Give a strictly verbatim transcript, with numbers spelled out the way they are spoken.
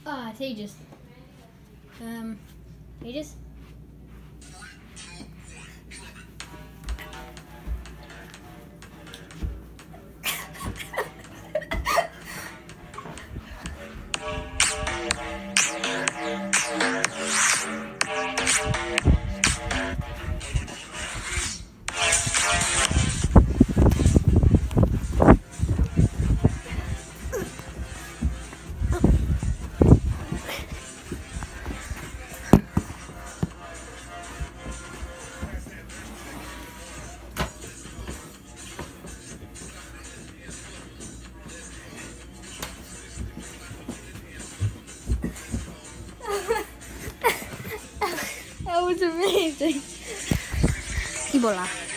Ah, it's ages. Um, ages? That was amazing. Ebola.